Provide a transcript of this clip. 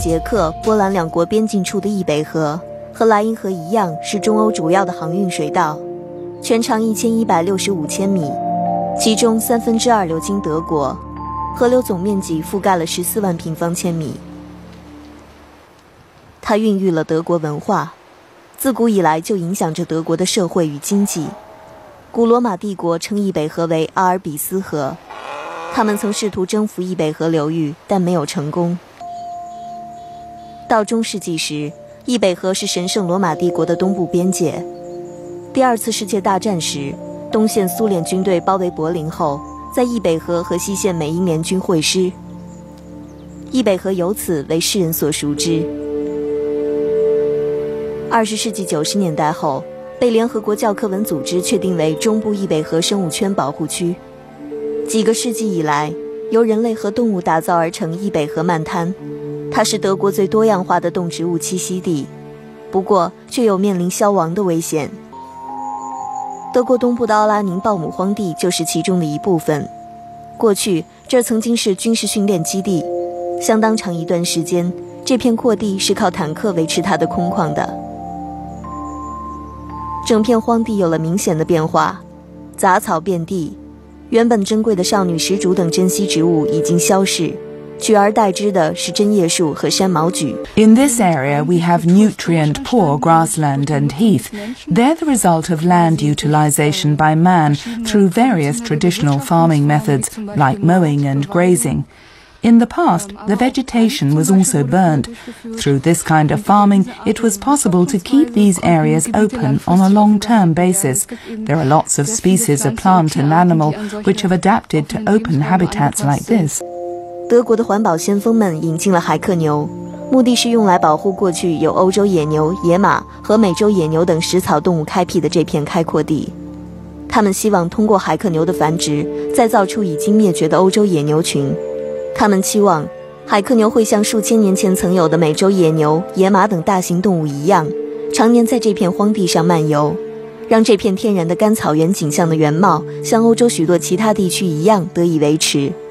捷克、波兰两国边境处的易北河，和莱茵河一样是中欧主要的航运水道，全长1165千米，其中2/3流经德国，河流总面积覆盖了14万平方千米。它孕育了德国文化，自古以来就影响着德国的社会与经济。古罗马帝国称易北河为阿尔比斯河，他们曾试图征服易北河流域，但没有成功。到中世纪时，易北河是神圣罗马帝国的东部边界。第二次世界大战时，东线苏联军队包围柏林后，在易北河和西线美英联军会师，易北河由此为世人所熟知。20世纪90年代后，被联合国教科文组织确定为中部易北河生物圈保护区。几个世纪以来，由人类和动物打造而成易北河漫滩，它是德国最多样化的动植物栖息地，不过却有面临消亡的危险。德国东部的奥拉宁鲍姆荒地就是其中的一部分。过去这儿曾经是军事训练基地，相当长一段时间，这片阔地是靠坦克维持它的空旷的。整片荒地有了明显的变化，杂草遍地，原本珍贵的少女石竹等珍稀植物已经消逝，取而代之的是针叶树和山毛榉。 In this area we have nutrient-poor grassland and heath. They're the result of land utilization by man through various traditional farming methods like mowing and grazing. In the past, the vegetation was also burnt. Through this kind of farming, it was possible to keep these areas open on a long-term basis. There are lots of species of plant and animal which have adapted to open habitats like this. 德国的环保先锋们引进了海克牛，目的是用来保护过去有欧洲野牛、野马和美洲野牛等食草动物开辟的这片开阔地。他们希望通过海克牛的繁殖，再造出已经灭绝的欧洲野牛群。他们期望海克牛会像数千年前曾有的美洲野牛、野马等大型动物一样，常年在这片荒地上漫游，让这片天然的干草原景象的原貌像欧洲许多其他地区一样得以维持。